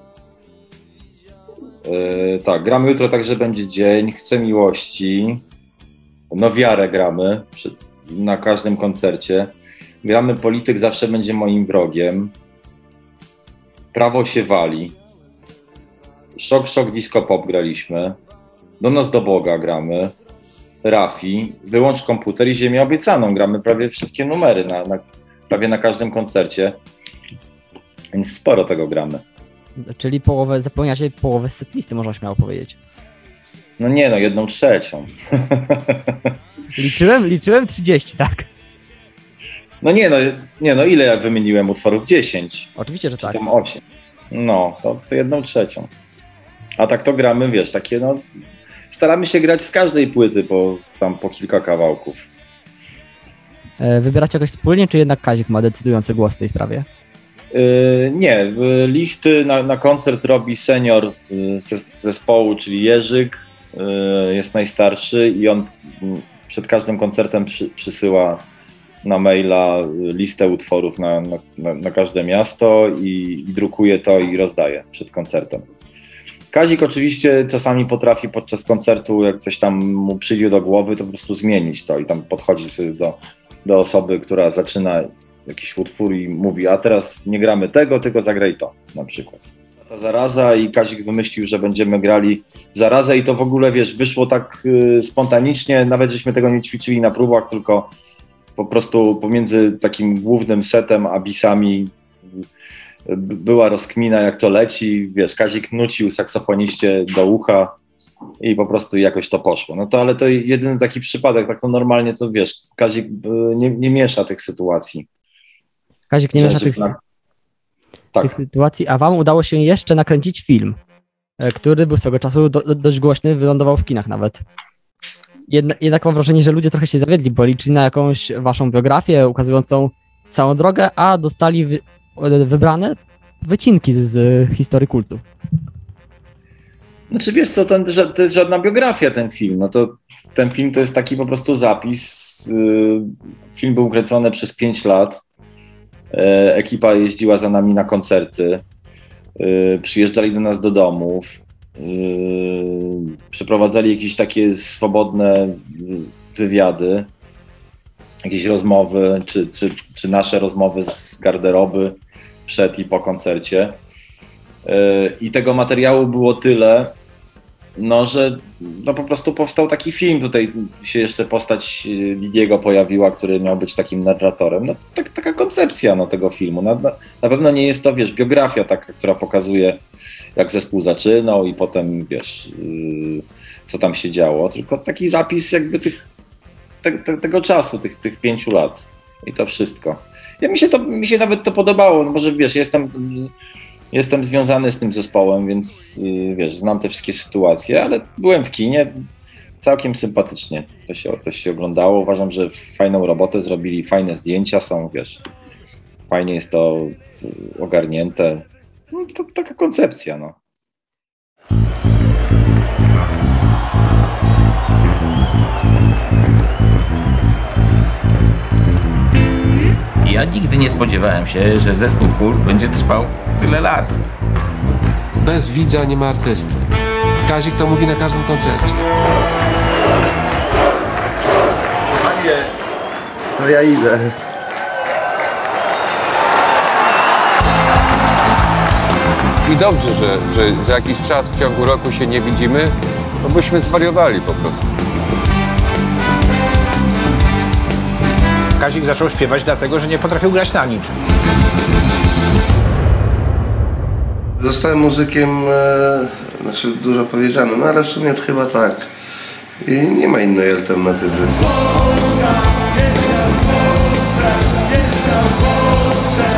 S3: Tak, gramy jutro, także będzie dzień. Chcę miłości. No wiarę gramy na każdym koncercie. Gramy Polityk zawsze będzie moim wrogiem. Prawo się wali. Szok, disco pop graliśmy. Do nos do Boga gramy. Rafi. Wyłącz komputer i Ziemię obiecaną. Gramy prawie wszystkie numery prawie na każdym koncercie. Więc sporo tego gramy.
S2: Czyli zapełniacie połowę setlisty, można śmiało powiedzieć.
S3: No nie, no 1/3.
S2: Liczyłem 30, tak.
S3: No nie, ile ja wymieniłem utworów? 10.
S2: Oczywiście, że tak.
S3: Tam 8. No, to 1/3. A tak to gramy, wiesz, takie no... Staramy się grać z każdej płyty, po kilka kawałków.
S2: Wybieracie jakoś wspólnie, czy jednak Kazik ma decydujący głos w tej sprawie?
S3: Nie, listy na koncert robi senior z zespołu, czyli Jerzyk, jest najstarszy i on przed każdym koncertem przysyła na maila listę utworów na każde miasto i drukuje to i rozdaje przed koncertem. Kazik oczywiście czasami potrafi podczas koncertu, jak coś tam mu przyjdzie do głowy, to po prostu zmienić to i tam podchodzi do osoby, która zaczyna jakiś utwór i mówi, a teraz nie gramy tego, tylko zagraj to, na przykład. Ta Zaraza i Kazik wymyślił, że będziemy grali Zarazę i to w ogóle, wiesz, wyszło tak spontanicznie, nawet żeśmy tego nie ćwiczyli na próbach, tylko po prostu pomiędzy takim głównym setem a bisami była rozkmina, jak to leci, wiesz, Kazik nucił saksofoniście do ucha i po prostu jakoś to poszło. No to ale to jedyny taki przypadek, tak to normalnie to wiesz, Kazik nie miesza tych sytuacji.
S2: Kazik nie miesza tych sytuacji, a wam udało się jeszcze nakręcić film, który był swego czasu dość głośny, wylądował w kinach nawet. Jednak mam wrażenie, że ludzie trochę się zawiedli, bo liczyli na jakąś waszą biografię ukazującą całą drogę, a dostali wybrane wycinki z historii kultu.
S3: Znaczy wiesz co, to jest żadna biografia ten film. No to ten film to jest taki po prostu zapis. Film był kręcony przez 5 lat. Ekipa jeździła za nami na koncerty. Przyjeżdżali do nas do domów. Przeprowadzali jakieś takie swobodne wywiady, jakieś rozmowy, czy nasze rozmowy z garderoby przed i po koncercie. I tego materiału było tyle, no, że no, po prostu powstał taki film. Tutaj się jeszcze postać Didiego pojawiła, który miał być takim narratorem. No, taka koncepcja no, tego filmu. Na pewno nie jest to, wiesz, biografia taka, która pokazuje, jak zespół zaczynał i potem, wiesz, co tam się działo, tylko taki zapis jakby tego czasu, tych 5 lat i to wszystko. Mi się nawet to podobało, no może wiesz, jestem związany z tym zespołem, więc wiesz, znam te wszystkie sytuacje, ale byłem w kinie, całkiem sympatycznie to się oglądało. Uważam, że fajną robotę zrobili, fajne zdjęcia są, wiesz, fajnie jest to ogarnięte. No, to taka koncepcja, no.
S4: Ja nigdy nie spodziewałem się, że zespół Kult będzie trwał tyle lat.
S5: Bez widza nie ma artysty. Kazik to mówi na każdym koncercie.
S6: Panie, to ja idę.
S7: I dobrze, że za jakiś czas w ciągu roku się nie widzimy, no byśmy zwariowali po prostu.
S4: Kazik zaczął śpiewać dlatego, że nie potrafił grać na niczym.
S6: Zostałem muzykiem, znaczy dużo powiedziane, no ale w sumie to chyba tak. I nie ma innej alternatywy.
S1: Polska, mieszka w Polsce, mieszka w Polsce.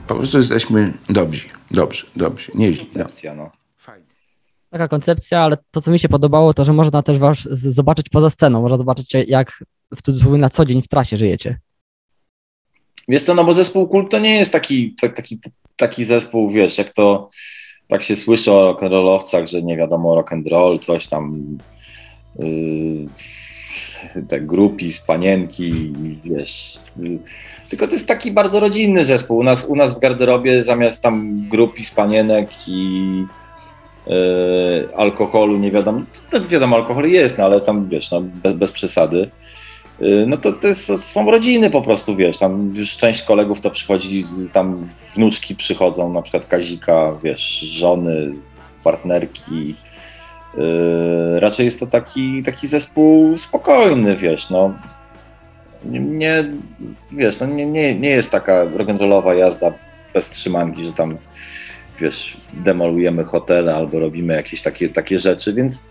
S8: Po prostu jesteśmy dobrzy, nieźli. No.
S3: Koncepcja, no.
S8: Fajnie.
S2: Taka koncepcja, ale to, co mi się podobało, to, że można też was zobaczyć poza sceną. Można zobaczyć, jak w cudzysłowie na co dzień w trasie żyjecie.
S3: Wiesz co, no bo zespół Kult to nie jest taki zespół, wiesz, jak to tak się słyszy o rock'n'rollowcach, że nie wiadomo, rock'n'roll, coś tam, te grupis, panienki, wiesz. Tylko to jest taki bardzo rodzinny zespół. U nas w garderobie zamiast tam grupis, panienek i alkoholu, nie wiadomo, to wiadomo, alkohol jest, no ale tam, wiesz, no, bez przesady. No to są rodziny po prostu, wiesz, tam już część kolegów to przychodzi, tam wnuczki przychodzą, na przykład Kazika, wiesz, żony, partnerki. Raczej jest to taki zespół spokojny, wiesz, no. Wiesz, no nie jest taka rock'n'rollowa jazda bez trzymanki, że tam, wiesz, demolujemy hotele albo robimy jakieś takie rzeczy, więc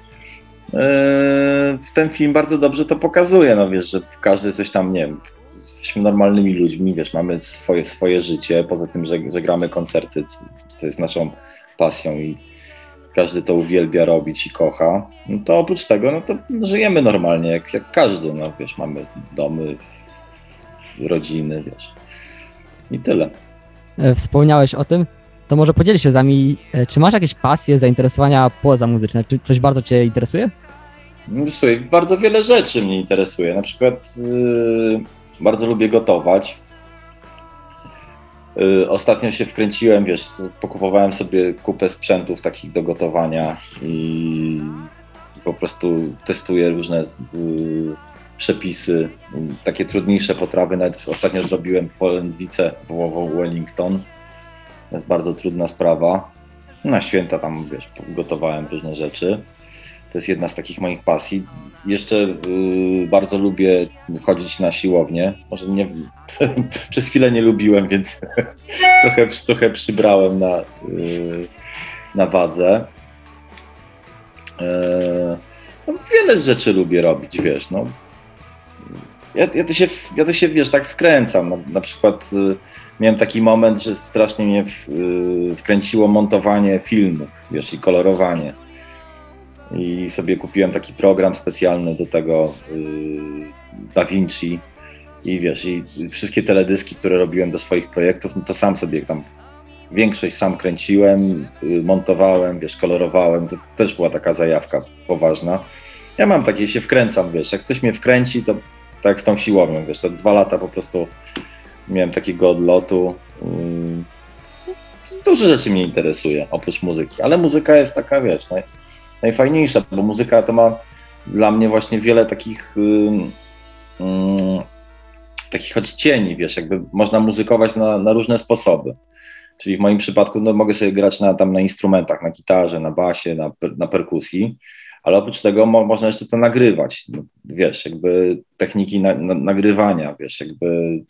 S3: ten film bardzo dobrze to pokazuje, no wiesz, że każdy coś tam, nie wiem, jesteśmy normalnymi ludźmi, wiesz, mamy swoje życie, poza tym, że gramy koncerty, co jest naszą pasją i każdy to uwielbia robić i kocha, no to oprócz tego, no to żyjemy normalnie, jak każdy, no wiesz, mamy domy, rodziny, wiesz, i tyle.
S2: Wspomniałeś o tym, to może podziel się z nami, czy masz jakieś pasje, zainteresowania pozamuzyczne, czy coś bardzo cię interesuje?
S3: Słuchaj, bardzo wiele rzeczy mnie interesuje, na przykład bardzo lubię gotować. Ostatnio się wkręciłem, wiesz, pokupowałem sobie kupę sprzętów takich do gotowania i po prostu testuję różne przepisy, takie trudniejsze potrawy. Nawet ostatnio zrobiłem polędwicę wołową Wellington. To jest bardzo trudna sprawa. Na święta tam, wiesz, gotowałem różne rzeczy. To jest jedna z takich moich pasji. Jeszcze bardzo lubię chodzić na siłownię. Może nie, przez chwilę nie lubiłem, więc trochę przybrałem na wadze. No, wiele rzeczy lubię robić, wiesz, no. Ja to się, wiesz, tak wkręcam. Na przykład miałem taki moment, że strasznie mnie wkręciło montowanie filmów, wiesz, i kolorowanie. I sobie kupiłem taki program specjalny do tego, DaVinci, i wiesz, i wszystkie teledyski, które robiłem do swoich projektów, no to sam sobie tam większość sam kręciłem, montowałem, wiesz, kolorowałem. To też była taka zajawka poważna. Ja mam takie, się wkręcam, wiesz, jak coś mnie wkręci, to tak jak z tą siłownią, wiesz, to 2 lata po prostu miałem takiego odlotu. Dużo rzeczy mnie interesuje, oprócz muzyki, ale muzyka jest taka, wiesz, najfajniejsza, bo muzyka to ma dla mnie właśnie wiele takich odcieni, wiesz, jakby można muzykować na różne sposoby. Czyli w moim przypadku no, mogę sobie grać na instrumentach, na gitarze, na basie, na perkusji, ale oprócz tego można jeszcze to nagrywać, wiesz, jakby techniki nagrywania, wiesz, jakby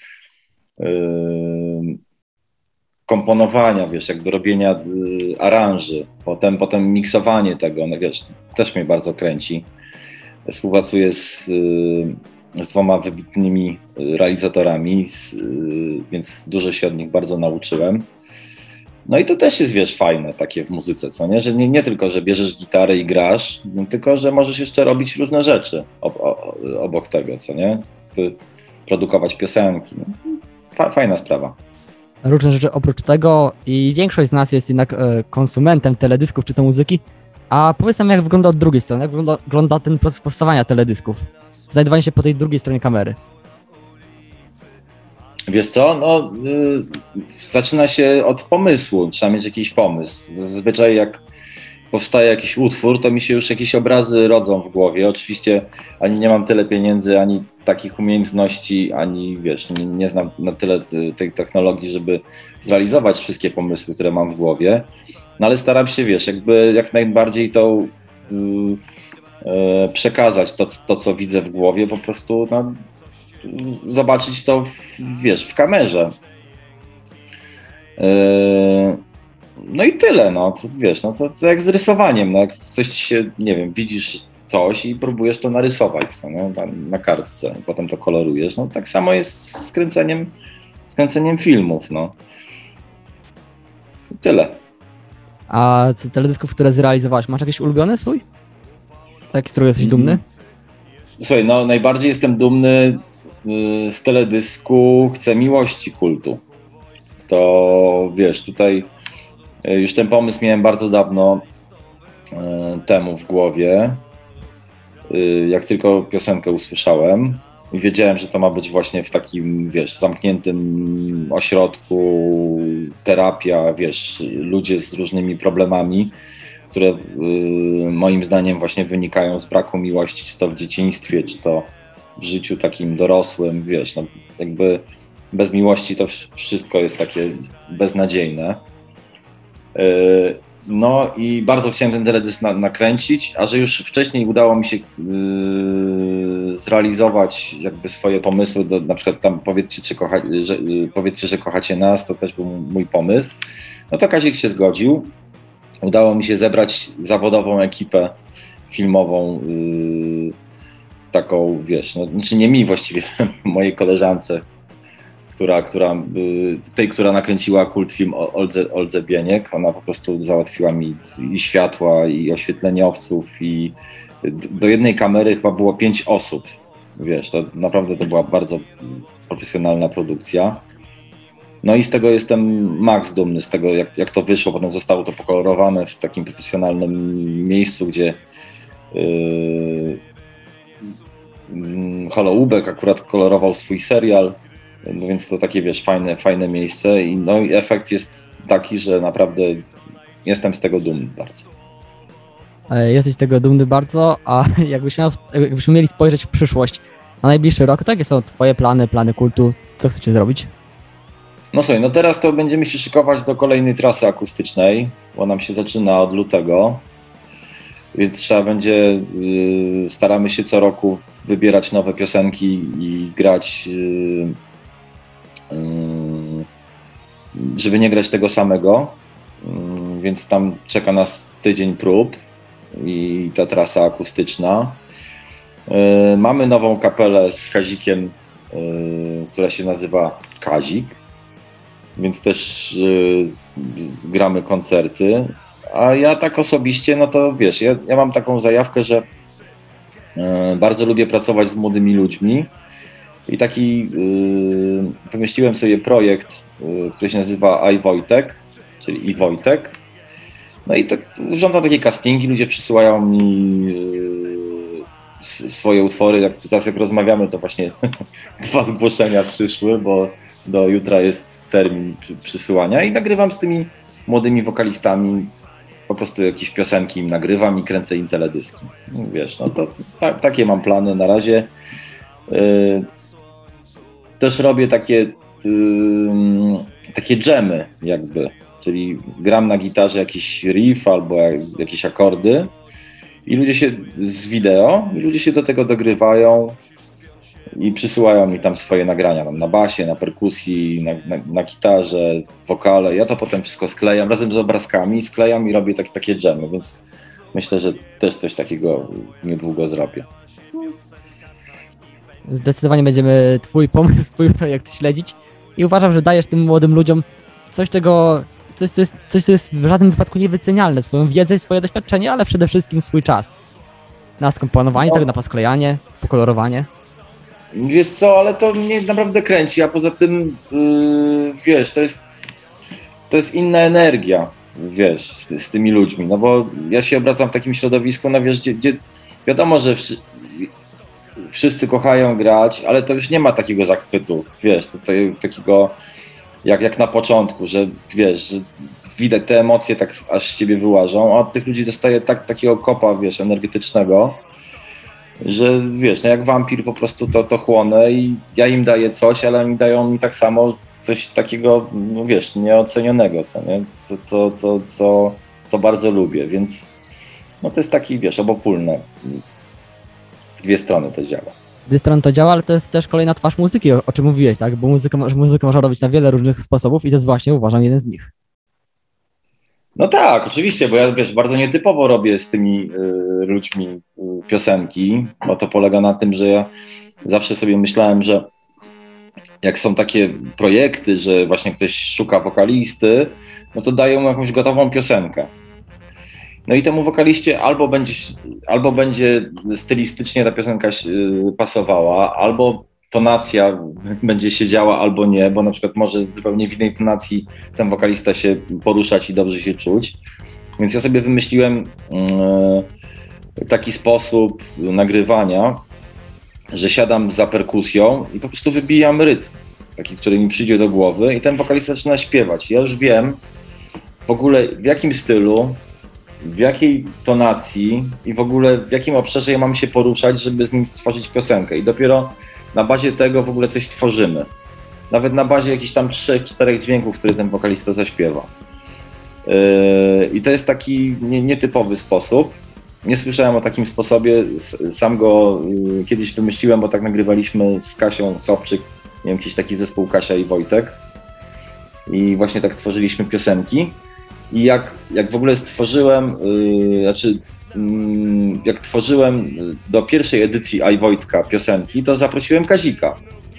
S3: komponowania, wiesz, jakby robienia aranży, potem miksowanie tego, no wiesz, też mnie bardzo kręci. Współpracuję z 2 wybitnymi realizatorami, więc dużo się od nich bardzo nauczyłem. No i to też jest, wiesz, fajne takie w muzyce, co nie? Że nie tylko, że bierzesz gitarę i grasz, tylko, że możesz jeszcze robić różne rzeczy obok tego, co nie? Produkować piosenki. Fajna sprawa.
S2: Różne rzeczy oprócz tego i większość z nas jest jednak konsumentem teledysków czy to muzyki. A powiedz nam, jak wygląda od drugiej strony, jak wygląda ten proces powstawania teledysków? Znajdowanie się po tej drugiej stronie kamery.
S3: Wiesz co, no zaczyna się od pomysłu, trzeba mieć jakiś pomysł. Zazwyczaj jak powstaje jakiś utwór, to mi się już jakieś obrazy rodzą w głowie. Oczywiście ani nie mam tyle pieniędzy, ani takich umiejętności, ani wiesz, nie znam na tyle tej technologii, żeby zrealizować wszystkie pomysły, które mam w głowie. No ale staram się, wiesz, jakby jak najbardziej to przekazać, to co widzę w głowie, po prostu no, zobaczyć to, wiesz, w kamerze. No i tyle, no, to, wiesz, no to jak z rysowaniem, no, jak coś ci się, nie wiem, widzisz coś i próbujesz to narysować, co, no, na kartce, potem to kolorujesz, no tak samo jest z kręceniem filmów, no. Tyle.
S2: A z teledysków, które zrealizowałeś, masz jakiś ulubiony swój? Taki, z którego jesteś dumny?
S3: Słuchaj, no najbardziej jestem dumny z teledysku Chcę miłości kultu. To wiesz, tutaj już ten pomysł miałem bardzo dawno temu w głowie. Jak tylko piosenkę usłyszałem i wiedziałem, że to ma być właśnie w takim, wiesz, zamkniętym ośrodku, terapia, wiesz, ludzie z różnymi problemami, które moim zdaniem właśnie wynikają z braku miłości, czy to w dzieciństwie, czy to w życiu takim dorosłym, wiesz, no jakby bez miłości to wszystko jest takie beznadziejne. No i bardzo chciałem ten teledysk nakręcić, a że już wcześniej udało mi się zrealizować jakby swoje pomysły, na przykład tam powiedzcie, że kochacie nas, to też był mój pomysł. No to Kazik się zgodził. Udało mi się zebrać zawodową ekipę filmową, taką, wiesz, no, znaczy nie mi właściwie, mojej koleżance, która nakręciła kult film Oldze Bieniek. Ona po prostu załatwiła mi i światła, i oświetleniowców, i do jednej kamery chyba było 5 osób. Wiesz, to naprawdę to była bardzo profesjonalna produkcja. No i z tego jestem max dumny, z tego jak to wyszło. Potem zostało to pokolorowane w takim profesjonalnym miejscu, gdzie Holoubek akurat kolorował swój serial. No więc to takie, wiesz, fajne miejsce i no i efekt jest taki, że naprawdę jestem z tego dumny bardzo.
S2: Jesteś z tego dumny bardzo, a jakbyśmy mieli spojrzeć w przyszłość na najbliższy rok, to jakie są twoje plany kultu? Co chcecie zrobić?
S3: No słuchaj, no teraz to będziemy się szykować do kolejnej trasy akustycznej, bo nam się zaczyna od lutego, więc trzeba będzie, staramy się co roku wybierać nowe piosenki i grać, żeby nie grać tego samego, więc tam czeka nas tydzień prób i ta trasa akustyczna. Mamy nową kapelę z Kazikiem, która się nazywa Kazik, więc też gramy koncerty, a ja tak osobiście, no to wiesz, ja mam taką zajawkę, że bardzo lubię pracować z młodymi ludźmi i taki wymyśliłem sobie projekt, który się nazywa iWojtek, czyli iWojtek. No i tak urządzam takie castingi, ludzie przysyłają mi swoje utwory, jak rozmawiamy, to właśnie 2 zgłoszenia przyszły, bo do jutra jest termin przysyłania i nagrywam z tymi młodymi wokalistami, po prostu jakieś piosenki im nagrywam i kręcę im teledyski. Wiesz, no to takie mam plany na razie. Też robię takie dżemy jakby, czyli gram na gitarze jakiś riff albo jakieś akordy i ludzie się z wideo, i ludzie się do tego dogrywają i przysyłają mi tam swoje nagrania, tam na basie, na perkusji, na gitarze, wokale. Ja to potem wszystko sklejam razem z obrazkami, sklejam i robię takie dżemy, więc myślę, że też coś takiego niedługo zrobię.
S2: Zdecydowanie będziemy twój pomysł, twój projekt śledzić i uważam, że dajesz tym młodym ludziom coś, co jest w żadnym wypadku niewycenialne, swoją wiedzę, swoje doświadczenie, ale przede wszystkim swój czas. Na skomponowanie tego, na posklejanie, pokolorowanie.
S3: Wiesz co, ale to mnie naprawdę kręci, a poza tym, wiesz, to jest inna energia, wiesz, z tymi ludźmi, no bo ja się obracam w takim środowisku, no wiesz, gdzie wiadomo, że wszyscy kochają grać, ale to już nie ma takiego zachwytu, wiesz, takiego jak na początku, że wiesz, że widać te emocje tak aż z ciebie wyłażą, a od tych ludzi dostaje takiego kopa, wiesz, energetycznego, że wiesz, no jak wampir po prostu to chłonę i ja im daję coś, ale oni dają mi tak samo coś takiego, no wiesz, nieocenionego, co bardzo lubię, więc no to jest taki, wiesz, obopólne. W 2 strony to działa.
S2: Z 2 strony to działa, ale to jest też kolejna twarz muzyki, o czym mówiłeś, tak? Bo muzykę można robić na wiele różnych sposobów i to jest właśnie, uważam, jeden z nich.
S3: No tak, oczywiście, bo ja, wiesz, bardzo nietypowo robię z tymi ludźmi piosenki, bo to polega na tym, że ja zawsze sobie myślałem, że jak są takie projekty, że właśnie ktoś szuka wokalisty, no to dają mu jakąś gotową piosenkę. No i temu wokaliście albo będzie stylistycznie ta piosenka pasowała, albo tonacja będzie się działa, albo nie, bo na przykład może zupełnie w innej tonacji ten wokalista się poruszać i dobrze się czuć. Więc ja sobie wymyśliłem taki sposób nagrywania, że siadam za perkusją i po prostu wybijam rytm, taki, który mi przyjdzie do głowy i ten wokalista zaczyna śpiewać. Ja już wiem w ogóle w jakim stylu, w jakiej tonacji i w ogóle w jakim obszarze ja mam się poruszać, żeby z nim stworzyć piosenkę. I dopiero na bazie tego w ogóle coś tworzymy. Nawet na bazie jakichś tam 3-4 dźwięków, które ten wokalista zaśpiewa. I to jest taki nietypowy sposób. Nie słyszałem o takim sposobie, sam go kiedyś wymyśliłem, bo tak nagrywaliśmy z Kasią Sobczyk, nie wiem, jakiś taki zespół Kasia i Wojtek. I właśnie tak tworzyliśmy piosenki. I jak w ogóle stworzyłem, jak tworzyłem do pierwszej edycji Wojtka piosenki, to zaprosiłem Kazika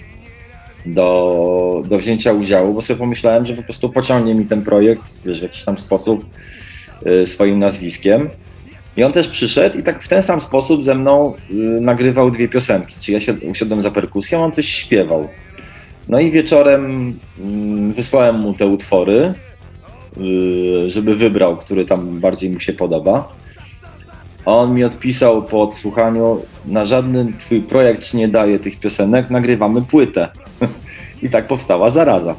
S3: do wzięcia udziału, bo sobie pomyślałem, że po prostu pociągnie mi ten projekt, wiesz, w jakiś tam sposób swoim nazwiskiem. I on też przyszedł i tak w ten sam sposób ze mną nagrywał 2 piosenki. Czyli ja usiadłem za perkusją, on coś śpiewał. No i wieczorem wysłałem mu te utwory, żeby wybrał, który tam bardziej mu się podoba. A on mi odpisał po odsłuchaniu: na żaden twój projekt nie daje tych piosenek, nagrywamy płytę. I tak powstała Zaraza.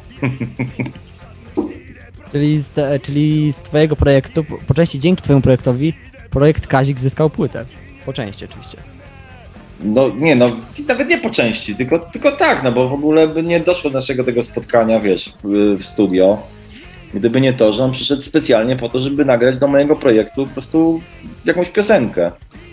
S2: Czyli z twojego projektu, po części dzięki twojemu projektowi, projekt Kazik zyskał płytę. Po części oczywiście.
S3: No nie, no nawet nie po części, tylko tak, no bo w ogóle by nie doszło do naszego tego spotkania, wiesz, w studio, gdyby nie to, że on przyszedł specjalnie po to, żeby nagrać do mojego projektu po prostu jakąś piosenkę.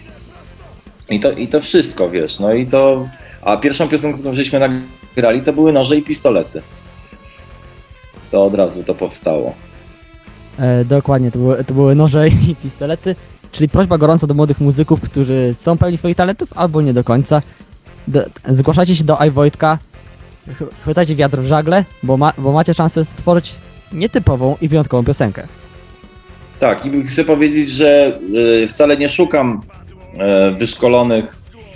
S3: I to wszystko, wiesz, no i to... A pierwszą piosenkę, którą żeśmy nagrali, to były Noże i pistolety. To od razu to powstało.
S2: Dokładnie, to były Noże i pistolety, czyli prośba gorąca do młodych muzyków, którzy są pełni swoich talentów, albo nie do końca. Zgłaszajcie się do Wojtka, chwytajcie wiatr w żagle, bo macie szansę stworzyć nietypową i wyjątkową piosenkę.
S3: Tak, i chcę powiedzieć, że wcale nie szukam wyszkolonych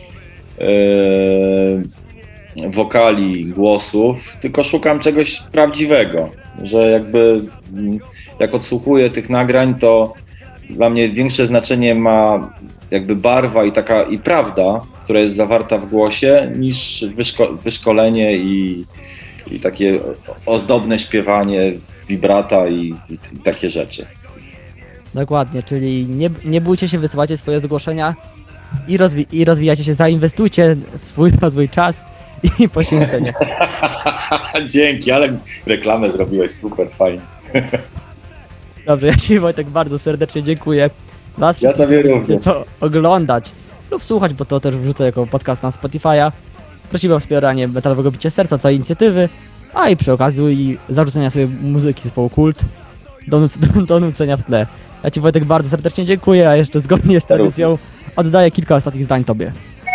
S3: wokali, głosów, tylko szukam czegoś prawdziwego, że jakby jak odsłuchuję tych nagrań, to dla mnie większe znaczenie ma jakby barwa i prawda, która jest zawarta w głosie, niż wyszkolenie i takie ozdobne śpiewanie, wibrata i takie rzeczy.
S2: Dokładnie, czyli nie bójcie się, wysyłacie swoje zgłoszenia i rozwijacie się, zainwestujcie w swój rozwój, czas i poświęcenie.
S3: Dzięki, ale reklamę zrobiłeś super, fajnie.
S2: Dobrze, ja Ci, Wojtek, bardzo serdecznie dziękuję. Was
S3: ja tobie również.
S2: To oglądać lub słuchać, bo to też wrzucę jako podcast na Spotify'a. Prosimy o wspieranie Metalowego Bicia Serca, całej inicjatywy, a i przy okazji zarzucenia sobie muzyki zespołu Kult do nucenia w tle. Ja Ci, Wojtek, bardzo serdecznie dziękuję, a jeszcze zgodnie z tradycją oddaję kilka ostatnich zdań Tobie.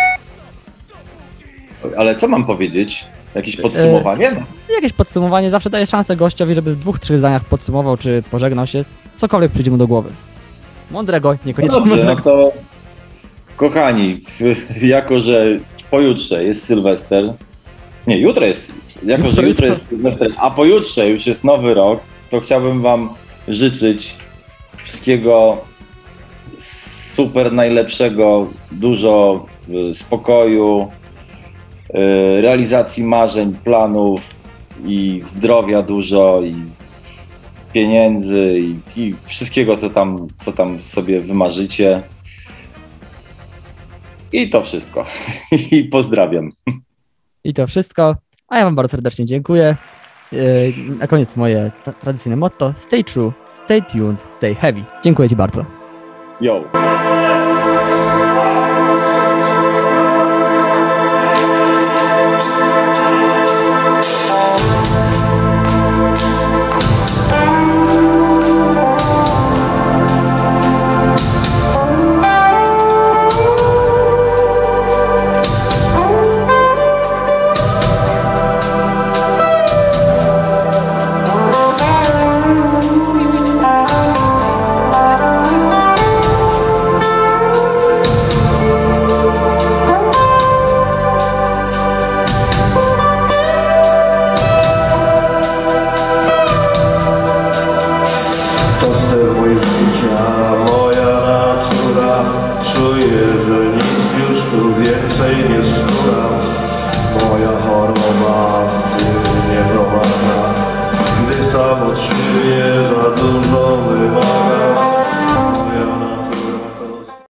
S3: Ale co mam powiedzieć? Jakieś podsumowanie?
S2: Jakieś podsumowanie. Zawsze daję szansę gościowi, żeby w 2-3 zdaniach podsumował, czy pożegnał się. Cokolwiek przyjdzie mu do głowy. Mądrego, niekoniecznie
S3: dobrze,
S2: mądrego.
S3: No to kochani, jako że pojutrze jest Sylwester, nie, jutro jest, jako że jutro jest Sylwester, a pojutrze już jest Nowy Rok, to chciałbym wam życzyć wszystkiego super najlepszego, dużo spokoju, realizacji marzeń, planów i zdrowia dużo i pieniędzy i wszystkiego, co tam sobie wymarzycie. I to wszystko. I pozdrawiam.
S2: I to wszystko. A ja wam bardzo serdecznie dziękuję. Na koniec moje tradycyjne motto: stay true, stay tuned, stay heavy. Dziękuję Ci bardzo.
S3: Yo.